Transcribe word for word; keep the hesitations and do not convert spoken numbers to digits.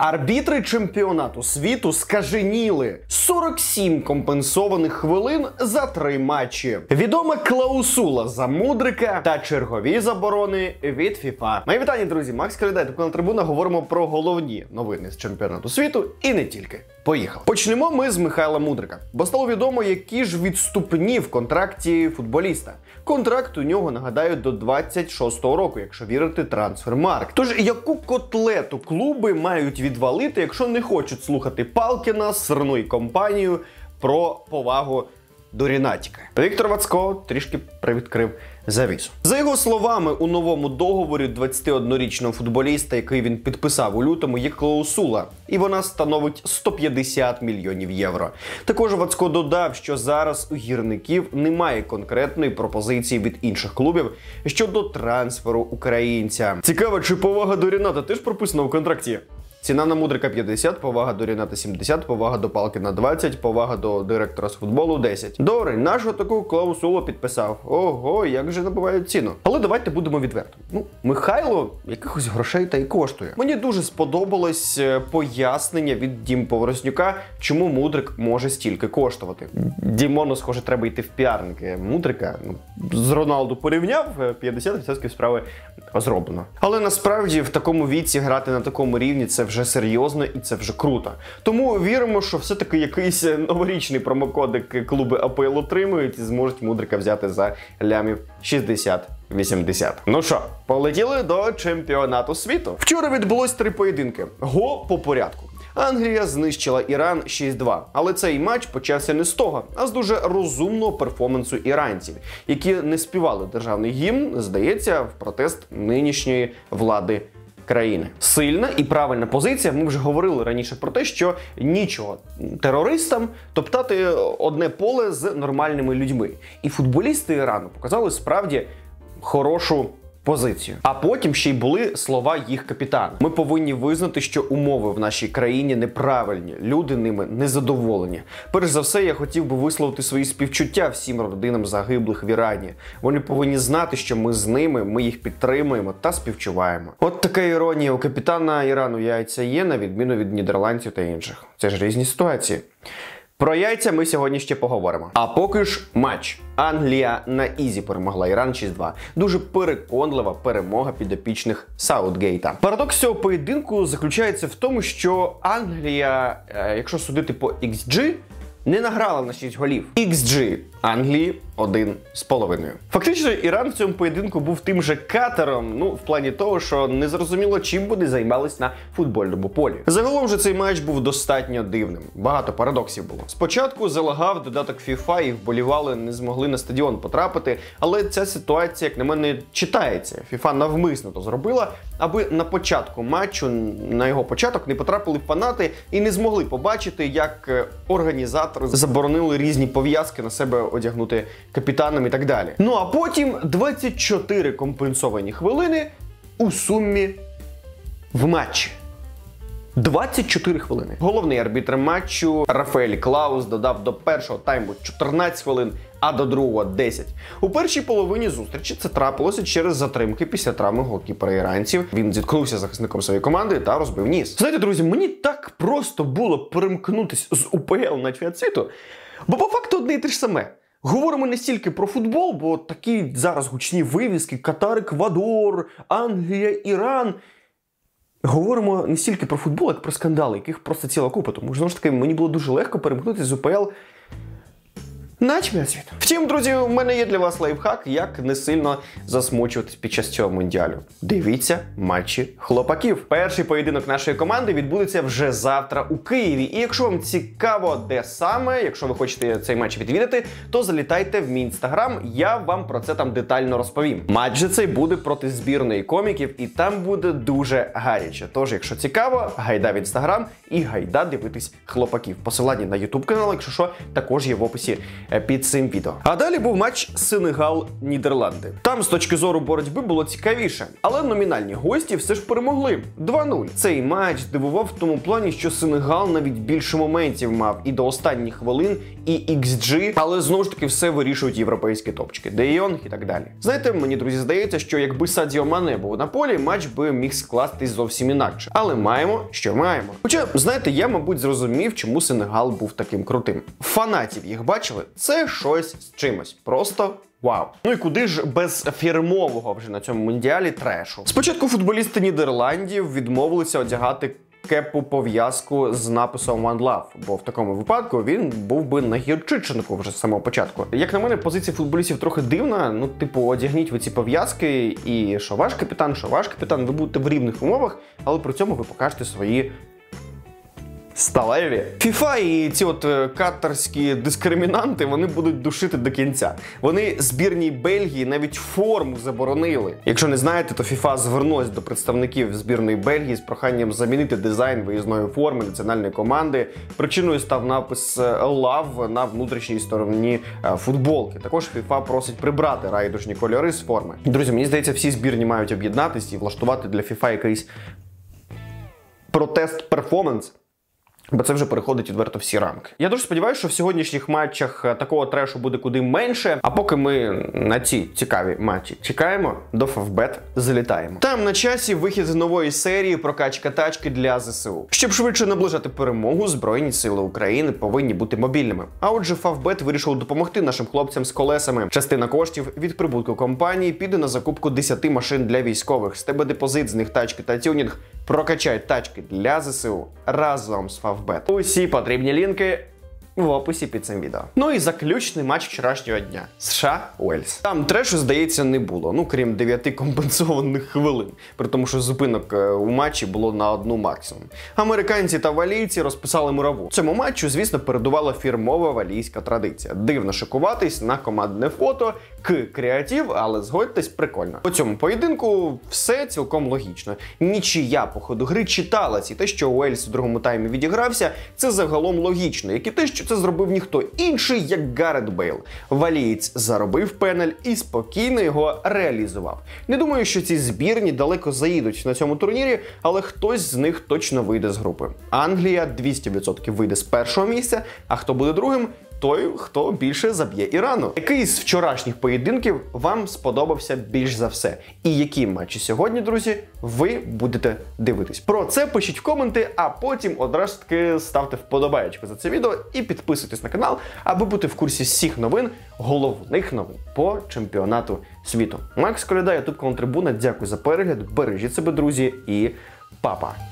Арбітри чемпіонату світу скаженіли. сорок сім компенсованих хвилин за три матчі. Відома клаусула за Мудрика та чергові заборони від ФІФА. Мої вітання, друзі. Макс Калідай, канал Трибуна. Говоримо про головні новини з чемпіонату світу і не тільки. Поїхали. Почнемо ми з Михайла Мудрика. Бо стало відомо, які ж відступні в контракті футболіста. Контракт у нього, нагадаю, до двадцять шостого року, якщо вірити Трансфермаркт. Тож, яку котлету клуби мають відвалити, якщо не хочуть слухати Палкіна, сирну і компанію про повагу до Рінатіка? Віктор Вацко трішки привідкрив завісу. За його словами, у новому договорі двадцятиоднорічного футболіста, який він підписав у лютому, є клаусула, і вона становить сто п'ятдесят мільйонів євро. Також Вацко додав, що зараз у гірників немає конкретної пропозиції від інших клубів щодо трансферу українця. Цікаво, чи повага до Ріната теж прописана в контракті? Ціна на Мудрика п'ятдесят, повага до Ріната сімдесят, повага до Палкіна двадцять, повага до директора з футболу десять. Добре, нащо таку клаусулу підписав? Ого, як же набивають ціну. Але давайте будемо відверто. Ну, Михайло якихось грошей та й коштує. Мені дуже сподобалось пояснення від Дім Поворознюка, чому Мудрик може стільки коштувати. Дімону, схоже, треба йти в піарники. Мудрика, ну, з Роналду порівняв, п'ятдесят відсотків справи зроблено. Але насправді в такому віці грати на такому рівні – це вже серйозно і це вже круто. Тому віримо, що все-таки якийсь новорічний промокодик клуби АПЛ отримують і зможуть Мудрика взяти за лямів шістдесят-вісімдесят. Ну що, полетіли до чемпіонату світу. Вчора відбулось три поєдинки. Го по порядку. Англія знищила Іран шість два. Але цей матч почався не з того, а з дуже розумного перформансу іранців, які не співали державний гімн, здається, в протест нинішньої влади країни. Сильна і правильна позиція. Ми вже говорили раніше про те, що нічого терористам топтати одне поле з нормальними людьми. І футболісти Ірану показали справді хорошу позицію. А потім ще й були слова їх капітана. Ми повинні визнати, що умови в нашій країні неправильні, люди ними незадоволені. Перш за все, я хотів би висловити свої співчуття всім родинам загиблих в Ірані. Вони повинні знати, що ми з ними, ми їх підтримуємо та співчуваємо. От така іронія. У капітана Ірану яйця є, на відміну від нідерландців та інших. Це ж різні ситуації. Про яйця ми сьогодні ще поговоримо. А поки ж матч. Англія на ізі перемогла Іран шість два. Дуже переконлива перемога підопічних Саутгейта. Парадокс цього поєдинку заключається в тому, що Англія, якщо судити по ікс джі, не награла на шість голів. ікс джі Англії один з половиною. Фактично, Іран в цьому поєдинку був тим же катером, ну, в плані того, що не зрозуміло, чим вони займались на футбольному полі. Загалом же цей матч був достатньо дивним. Багато парадоксів було. Спочатку залагав додаток FIFA і вболівали не змогли на стадіон потрапити, але ця ситуація, як на мене, читається. FIFA навмисно то зробила, аби на початку матчу, на його початок, не потрапили фанати і не змогли побачити, як організатори заборонили різні пов'язки на себе одягнути капітаном і так далі. Ну а потім двадцять чотири компенсовані хвилини у сумі в матчі. двадцять чотири хвилини. Головний арбітр матчу Рафаель Клаус додав до першого тайму чотирнадцять хвилин, а до другого десять. У першій половині зустрічі це трапилося через затримки після травми голкіпера іранців. Він зіткнувся з захисником своєї команди та розбив ніс. Знаєте, друзі, мені так просто було перемкнутися з УПЛ на чемпіонат світу, бо по факту одне і те ж саме. Говоримо не стільки про футбол, бо такі зараз гучні вивіски: Катар, Еквадор, Англія, Іран. Говоримо не стільки про футбол, як про скандали, яких просто ціла купа. Тому, знову ж таки, мені було дуже легко перемкнутися з УПЛ на чемпіонат світу. Втім, друзі, у мене є для вас лайфхак, як не сильно засмучуватись під час цього мундіалю. Дивіться матчі хлопаків. Перший поєдинок нашої команди відбудеться вже завтра у Києві. І якщо вам цікаво, де саме, якщо ви хочете цей матч відвідати, то залітайте в мій інстаграм, я вам про це там детально розповім. Матч же цей буде проти збірної коміків, і там буде дуже гаряче. Тож, якщо цікаво, гайда в інстаграм і гайда дивитись хлопаків. Посилання на ютуб канал, якщо що, також є в описі під цим відео. А далі був матч Сенегал-Нідерланди. Там з точки зору боротьби було цікавіше, але номінальні гості все ж перемогли. два нуль. Цей матч дивував в тому плані, що Сенегал навіть більше моментів мав і до останніх хвилин, і ікс джі, але знову ж таки все вирішують європейські топчики, Де Йонг і так далі. Знаєте, мені, друзі, здається, що якби Садіо Мане був на полі, матч би міг скластись зовсім інакше. Але маємо, що маємо. Хоча, знаєте, я, мабуть, зрозумів, чому Сенегал був таким крутим. Фанатів їх бачили? Це щось з чимось. Просто вау. Ну і куди ж без фірмового вже на цьому мундіалі трешу? Спочатку футболісти Нідерландів відмовилися одягати кепу-пов'язку з написом One Love, бо в такому випадку він був би на гірчичнику вже з самого початку. Як на мене, позиція футболістів трохи дивна, ну типу, одягніть ви ці пов'язки і що ваш капітан, що ваш капітан, ви будете в рівних умовах, але при цьому ви покажете свої сталеві. FIFA і ці от катарські дискримінанти, вони будуть душити до кінця. Вони збірній Бельгії навіть форму заборонили. Якщо не знаєте, то FIFA звернулась до представників збірної Бельгії з проханням замінити дизайн виїзної форми національної команди. Причиною став напис Love на внутрішній стороні футболки. Також FIFA просить прибрати райдужні кольори з форми. Друзі, мені здається, всі збірні мають об'єднатися і влаштувати для FIFA якийсь протест-перформанс. Бо це вже переходить відверто всі рамки. Я дуже сподіваюся, що в сьогоднішніх матчах такого трешу буде куди менше. А поки ми на ці цікаві матчі чекаємо, до Фавбет залітаємо. Там на часі вихід з нової серії прокачка тачки для зе се у. Щоб швидше наближати перемогу, Збройні Сили України повинні бути мобільними. А отже, Фавбет вирішив допомогти нашим хлопцям з колесами. Частина коштів від прибутку компанії піде на закупку десяти машин для військових. З тебе депозит, з них тачки та тюнінг. Прокачай тачки для зе се у разом з Фавбет. Усі потрібні лінки в описі під цим відео. Ну і заключний матч вчорашнього дня. США-Уельс. Там трешу, здається, не було, ну крім дев'яти компенсованих хвилин. При тому, що зупинок у матчі було на одну максимум. Американці та валійці розписали мураву. Цьому матчу, звісно, передувала фірмова валійська традиція. Дивно шикуватись на командне фото, к креатив, але згодьтесь, прикольно. По цьому поєдинку все цілком логічно. Нічия по ходу гри читалась, і те, що Уельс у другому таймі відігрався, це загалом логічно, як і те, що це зробив ніхто інший, як Гарет Бейл. Валієць заробив пеналь і спокійно його реалізував. Не думаю, що ці збірні далеко заїдуть на цьому турнірі, але хтось з них точно вийде з групи. Англія двісті відсотків вийде з першого місця, а хто буде другим? Той, хто більше заб'є Ірану. Який з вчорашніх поєдинків вам сподобався більш за все? І які матчі сьогодні, друзі, ви будете дивитись? Про це пишіть в коменти, а потім одразу таки ставте вподобаєчку за це відео і підписуйтесь на канал, аби бути в курсі всіх новин, головних новин по чемпіонату світу. Макс Коляда, ютуб канал Трибуна. Дякую за перегляд, бережіть себе, друзі, і па-па!